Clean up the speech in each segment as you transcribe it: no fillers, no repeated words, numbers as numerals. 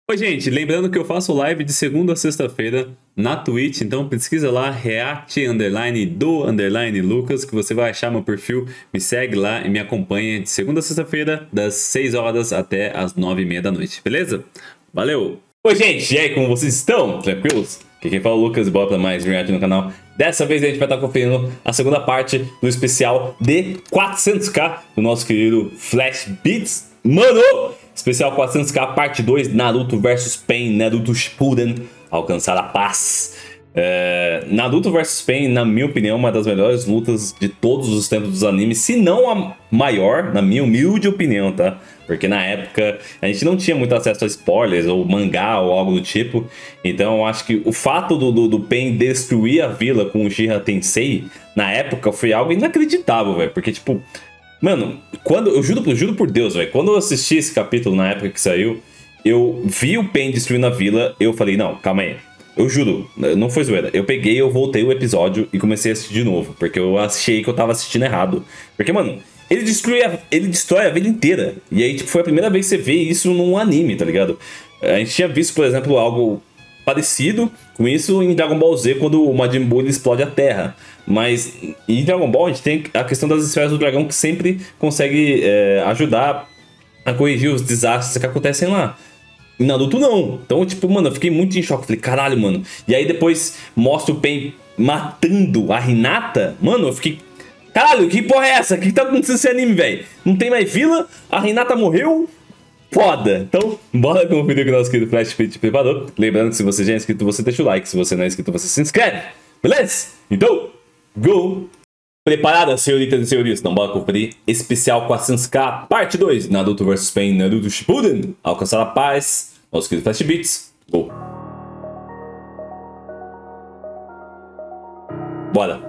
Oi, gente, lembrando que eu faço live de segunda a sexta-feira na Twitch, então pesquisa lá, react_do_Lucas, que você vai achar meu perfil, me segue lá e me acompanha de segunda a sexta-feira, das 6 horas até as 9h30 da noite, beleza? Valeu! Oi, gente, e aí, como vocês estão? Tranquilos? Aqui quem fala é o Lucas e bora pra mais React no canal. Dessa vez a gente vai estar conferindo a segunda parte do especial de 400k do nosso querido Flash Beats. Mano! Especial 400k, parte 2, Naruto vs Pain, Naruto Shippuden, alcançar a paz. Naruto vs Pain, na minha opinião, uma das melhores lutas de todos os tempos dos animes, se não a maior, na minha humilde opinião, tá? Porque na época a gente não tinha muito acesso a spoilers ou mangá ou algo do tipo. Então eu acho que o fato do Pain destruir a vila com o Uchiha Tensei, na época, foi algo inacreditável, velho. Porque, tipo... Mano, eu juro por Deus, velho, quando eu assisti esse capítulo na época que saiu, eu vi o Pain destruindo a vila, eu falei, não, calma aí. Eu juro, não foi zoeira. Eu peguei, eu voltei o episódio e comecei a assistir de novo, porque eu achei que eu tava assistindo errado. Porque, mano, ele destrói a vila inteira. E aí, tipo, foi a primeira vez que você vê isso num anime, tá ligado? A gente tinha visto, por exemplo, algo parecido com isso em Dragon Ball Z, quando o Majin Buu explode a Terra. Mas em Dragon Ball a gente tem a questão das esferas do dragão, que sempre consegue ajudar a corrigir os desastres que acontecem lá. Em Naruto não. Então, tipo, mano, eu fiquei muito em choque. Falei, caralho, mano. E aí depois mostra o Pain matando a Hinata. Mano, eu fiquei... Caralho, que porra é essa? O que tá acontecendo nesse anime, velho? Não tem mais vila? A Hinata morreu? Foda! Então, bora conferir o que o nosso querido Flash Beats preparou. Lembrando que se você já é inscrito, você deixa o like. Se você não é inscrito, você se inscreve. Beleza? Então, go! Preparada, senhoritas e senhores? Então, bora conferir especial 400k, parte 2. Naruto vs Pain, Naruto Shippuden. Alcançar a paz. Nosso querido Flash Beats. Go! Bora!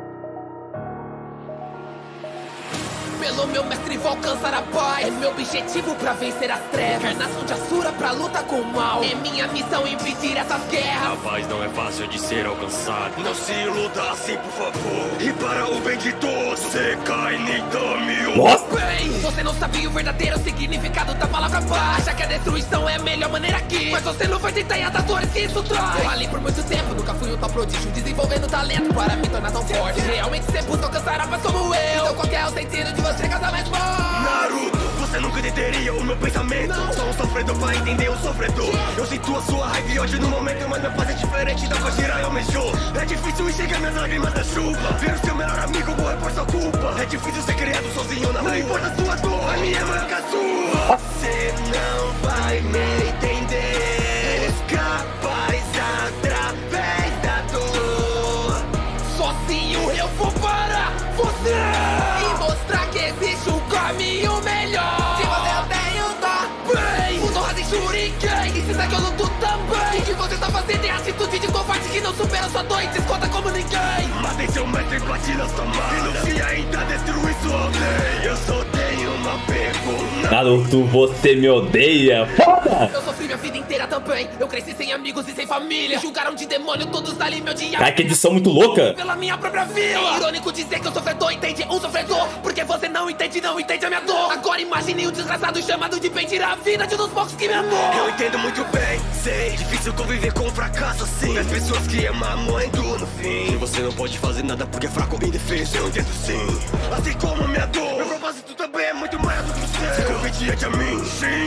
Pelo meu mestre vou alcançar a paz. É meu objetivo pra vencer as trevas. Encarnação de Asura pra luta com o mal. É minha missão impedir essas guerras. A paz não é fácil de ser alcançada. Não se iluda assim, por favor. E para o bem de todos, Sekai Nitami. Bem, você não sabe o verdadeiro significado da palavra paz. Acha que a destruição é a melhor maneira aqui, mas você não vai tentar das dores que isso traz. Eu ali por muito tempo, nunca fui um tal prodígio, desenvolvendo talento para me tornar tão forte. Realmente você busca alcançar a paz como eu. Então qual que é o sentido de você casar mais forte? Naruto, você nunca entenderia o meu pensamento. Não. Sou um sofredor pra entender o sofredor. Eu sinto a sua raiva e ódio no momento, mas minha paz é diferente da que Jiraiya almejou. É difícil enxergar minhas lágrimas da chuva, ver o seu melhor amigo morrer por sua culpa. É difícil ser criado sozinho na rua. Não importa a sua dor, a minha é maior que a sua. Você não vai me entender. Busca paz através da dor. Sozinho eu vou parar você e mostrar que existe um caminho melhor. Se você não tem o dó, bem, usa o Rasen Shuriken e se segue eu luto também. O que você tá fazendo é atitude de covarde que não supera sua dor e desconta como ninguém. Matei seu mestre e bati na sua mala. E no fim ainda destruí sua aldeia. Eu só tenho uma pergunta. Naruto, você me odeia? Foda! Eu sofri minha vida inteira também. Eu cresci sem amigos e sem família. Me julgaram de demônio, todos ali me odiaram. Cara, que edição muito louca! Pela minha própria vila. É irônico dizer que eu sofredor, entende? Um sofredor, porque você não entende a minha dor. Agora imagine um desgraçado chamado de Pain tirar a vida de um dos poucos que me amou. Eu entendo muito bem, sei. Difícil conviver com um fracasso assim. As pessoas que amam morrendo no fim. E você não pode fazer nada porque é fraco e indefeso. Eu entendo sim, assim como a minha dor. Meu propósito também é muito maior do que o seu. Se convite diante a mim,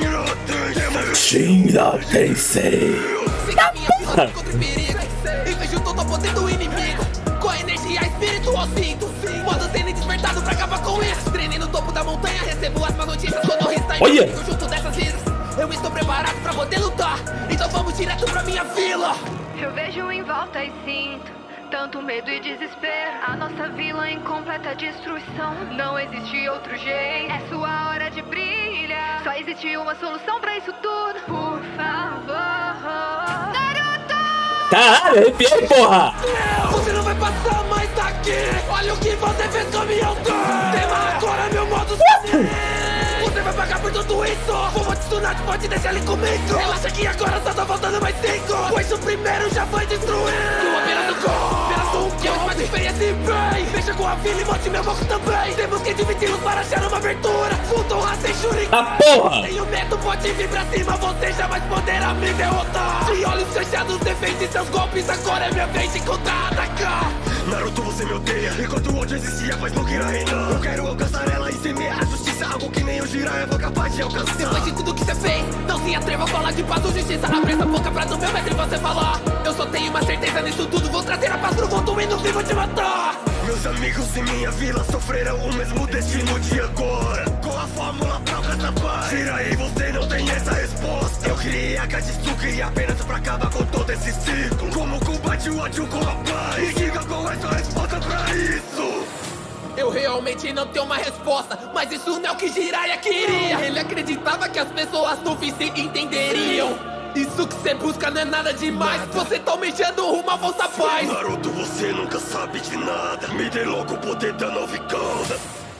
Shinra Tensei. Siga minha vida contra o perigo e vejo todo o poder do inimigo. Com a energia espiritual sinto modo sendo despertado pra acabar com isso. Treinei no topo da montanha, recebo as más notícias quando o está Olha! junto dessas vidas. Eu estou preparado pra poder lutar, então vamos direto pra minha vila. Eu vejo em volta e sinto tanto medo e desespero. A nossa vila em completa destruição. Não existe outro jeito. É sua hora de brilhar. Só existe uma solução pra isso tudo. Por favor, Naruto! Caralho, arrepiei, porra! Você não vai passar mais daqui. Olha o que você fez com a minha aldeia. Tema agora meu modo Você vai pagar por tudo isso. Vou te Tsunade, pode deixar ele comigo. Relaxa que agora só tá faltando mais 5. Pois o primeiro já foi destruído. Tu apenas um gol, apenas um gol. Eu mais feia esse bem. Fecha com a a vila e monte meu bloco também. Temos que dividi-los para achar uma abertura. Junto a sem shuriken. A porra! Sem o medo pode vir pra cima, você jamais poderá me derrotar. De olhos fechados, defende seus golpes, agora é minha vez de contra-atacar. Naruto, você me odeia. Enquanto o ódio existia, faz Mogira reinar. Eu quero alcançar ela e semear a justiça, algo que nem o Jiraiya foi capaz de alcançar. Depois de tudo que você fez, não se atreva a falar de paz ou justiça. Abre essa boca pra do meu mestre você falar. Eu só tenho uma certeza nisso tudo, vou trazer a paz pro mundo e no fim vou te matar. Meus amigos em minha vila sofreram o mesmo destino de agora. Com a fórmula própria da paz. Jiraiya, você não tem essa resposta. Eu criei a Katsuki apenas pra acabar com todo esse ciclo. Como combate o ódio com a paz? Me diga qual é a sua resposta pra isso. Eu realmente não tenho uma resposta, mas isso não é o que Jiraiya queria. Ele acreditava que as pessoas no fim se entenderiam. Isso que você busca não é nada demais. Você tá almejando rumo à falsa paz. Naruto, você nunca sabe de nada. Me dê logo o poder da nova cauda.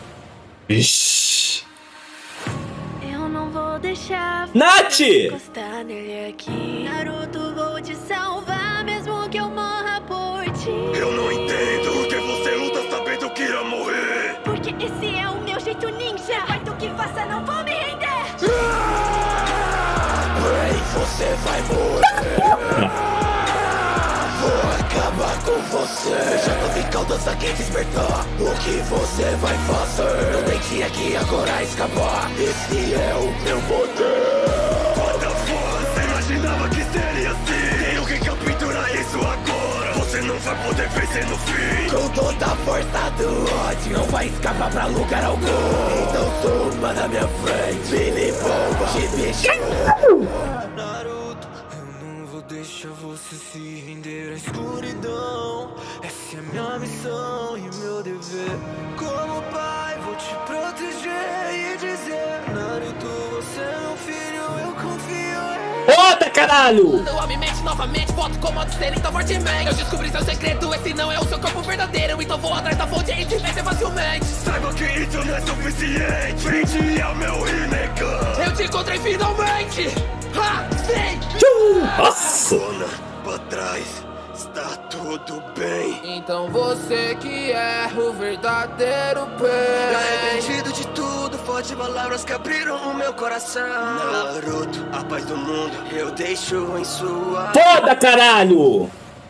Ixi. Eu não vou deixar Nath! encostar nele aqui. Naruto, vou te salvar, mesmo que eu morra por ti. Eu não entendo por que você luta sabendo que irá morrer. Porque esse é o meu jeito ninja. Vai do que faça, não vou me render. Você vai morrer. Vou acabar com você. Já não vi caudas a quem despertar. O que você vai fazer? Não tente aqui agora escapar. Esse é o meu poder. Quanta força, imaginava que seria assim. Tenho que capturar isso agora. Você não vai poder vencer no fim. Com toda a força do ódio, não vai escapar pra lugar algum. Então suma na minha frente. Billy Bomba, Chibichu. Naruto, eu não vou deixar você se render à escuridão. Essa é minha missão e meu dever. Como pai, vou te proteger e dizer: Naruto, você é meu filho, eu confio em. Bota, caralho! Eu me mente novamente, volto com modo ser então fortemente. Eu descobri seu segredo, esse não é o seu corpo verdadeiro. Então vou atrás da fonte e te vencer facilmente. Saiba que isso não é suficiente. Frente ao meu Rinnegan. Eu te encontrei finalmente! Ha! Sim! Nossa! Dona, pra trás, está tudo bem. Então você que é o verdadeiro bem. Arrependido de tudo, forte palavras que abriram o meu coração. Naruto, a paz do mundo, eu deixo em sua. Foda, caralho!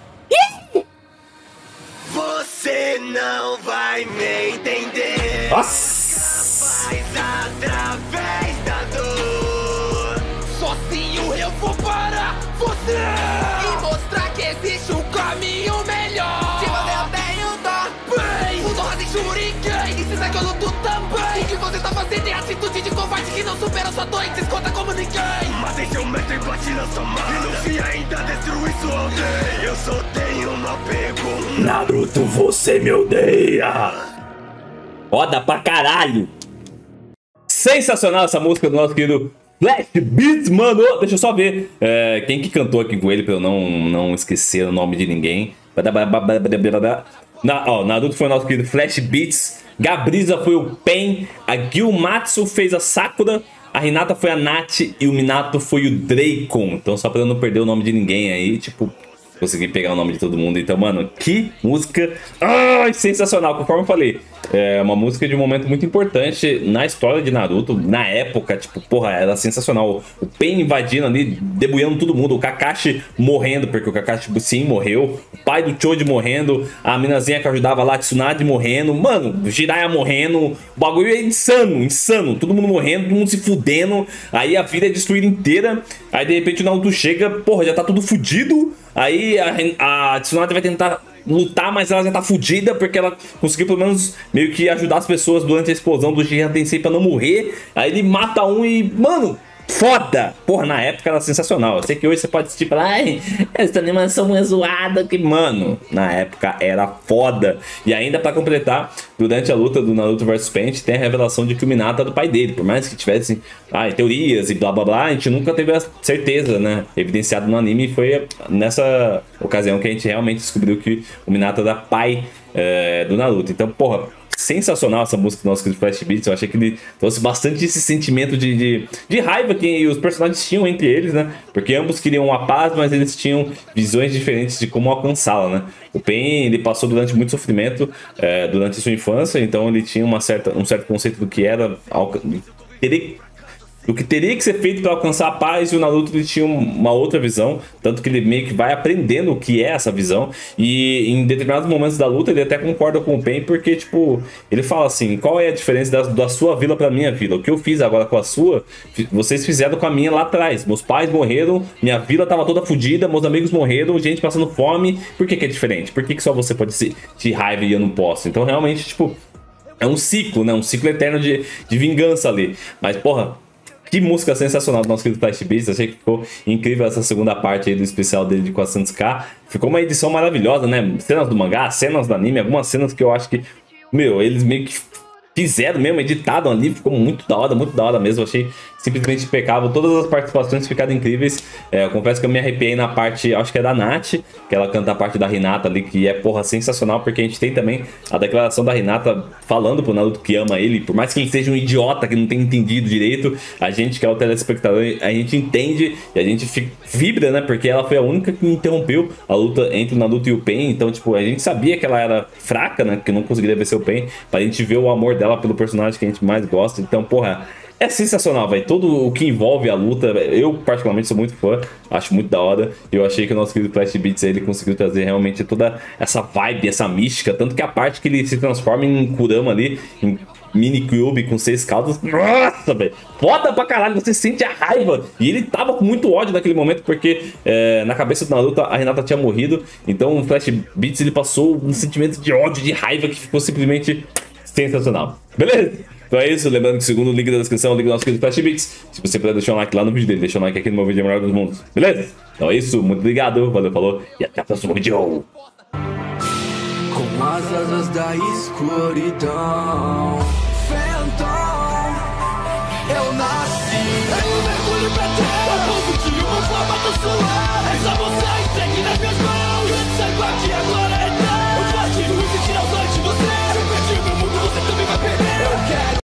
Você não vai me entender. Nossa! Mas através da dor. Sozinho eu vou parar você e mostrar que existe um caminho melhor. Se você não tem o dó, bem, o Noha tem Shuriken e se sabe que eu luto também. O que você tá fazendo é atitude de covarde que não supera sua dor e desconta como ninguém. Matei seu mestre e bati na sua mão. E no fim ainda destruí sua aldeia. Eu só tenho uma pergunta. Naruto, você me odeia! Foda pra caralho! Sensacional essa música do nosso querido Flash Beats, mano! Deixa eu só ver quem que cantou aqui com ele pra eu não esquecer o nome de ninguém. Naruto foi o nosso querido Flash Beats. Gabriza foi o Pen. A Gyumatsu fez a Sakura. A Hinata foi a Nath. E o Minato foi o Dracon. Então só pra eu não perder o nome de ninguém aí, tipo... Consegui pegar o nome de todo mundo. Então, mano, que música sensacional. Conforme eu falei, é uma música de um momento muito importante na história de Naruto. Na época, tipo, porra, era sensacional. O Pain invadindo ali, debulhando todo mundo. O Kakashi morrendo, porque o Kakashi, sim, morreu. O pai do Choji morrendo. A minazinha que ajudava lá, Tsunade morrendo. Mano, o Jiraiya morrendo. O bagulho é insano, insano. Todo mundo morrendo, todo mundo se fudendo. Aí a vida é destruída inteira. Aí, de repente, o Naruto chega, porra, já tá tudo fudido. Aí a Tsunade vai tentar lutar, mas ela já tá fudida, porque ela conseguiu pelo menos meio que ajudar as pessoas durante a explosão do Jihan Tensei pra não morrer. Aí ele mata um e, mano, foda! Porra, na época era sensacional. Eu sei que hoje você pode assistir e falar, ai, essa animação é zoada, que, mano, na época era foda. E ainda pra completar, durante a luta do Naruto vs Pain, tem a revelação de que o Minato é do pai dele. Por mais que tivessem teorias e blá blá blá, a gente nunca teve a certeza, né? Evidenciado no anime, e foi nessa ocasião que a gente realmente descobriu que o Minato era pai do Naruto. Então, porra, sensacional essa música do nosso querido Flash Beats. Eu achei que ele trouxe bastante esse sentimento de raiva que os personagens tinham entre eles, né? Porque ambos queriam a paz, mas eles tinham visões diferentes de como alcançá-la, né? O Pain, ele passou durante muito sofrimento durante a sua infância, então ele tinha um certo conceito do que era do que teria que ser feito para alcançar a paz, e o Naruto ele tinha uma outra visão, tanto que ele meio que vai aprendendo o que é essa visão, e em determinados momentos da luta ele até concorda com o Pain, porque tipo, ele fala assim, qual é a diferença da sua vila para minha vila? O que eu fiz agora com a sua, vocês fizeram com a minha lá atrás, meus pais morreram, minha vila tava toda fodida, meus amigos morreram, gente passando fome, por que é diferente? Por que só você pode te raiva e eu não posso? Então realmente, tipo, é um ciclo, né? Um ciclo eterno de vingança ali, mas porra, que música sensacional do nosso querido Flash Beats. Achei que ficou incrível essa segunda parte aí do especial dele de 400k. Ficou uma edição maravilhosa, né? Cenas do mangá, cenas do anime, algumas cenas que eu acho que, meu, eles meio que fizeram mesmo, editado ali, ficou muito da hora mesmo. Achei simplesmente impecável, todas as participações ficaram incríveis. Eu confesso que eu me arrepiei na parte, acho que é da Nath, que ela canta a parte da Hinata ali, que é, porra, sensacional, porque a gente tem também a declaração da Hinata falando pro Naruto que ama ele, por mais que ele seja um idiota que não tenha entendido direito, a gente que é o telespectador, a gente entende e a gente vibra, né, porque ela foi a única que interrompeu a luta entre o Naruto e o Pain. Então, tipo, a gente sabia que ela era fraca, né, que não conseguiria vencer o Pain, pra gente ver o amor dela pelo personagem que a gente mais gosta. Então, porra, é sensacional, velho. Todo o que envolve a luta, eu particularmente sou muito fã, acho muito da hora. Eu achei que o nosso querido Flash Beats ele conseguiu trazer realmente toda essa vibe, essa mística. Tanto que a parte que ele se transforma em Kurama ali, em mini cube com 6 caudas, nossa, velho, foda pra caralho, você sente a raiva. E ele tava com muito ódio naquele momento, porque na cabeça do Naruto a Hinata tinha morrido. Então o Flash Beats ele passou um sentimento de ódio, de raiva, que ficou simplesmente sensacional. Beleza? Então é isso, lembrando que segundo o link da descrição, o link do nosso querido Flash Beats. Se você puder deixar um like lá no vídeo dele, deixa um like aqui no meu vídeo melhor dos mundos. Beleza? Então é isso, muito obrigado, valeu, falou e até o próximo vídeo. Com as asas da escuridão.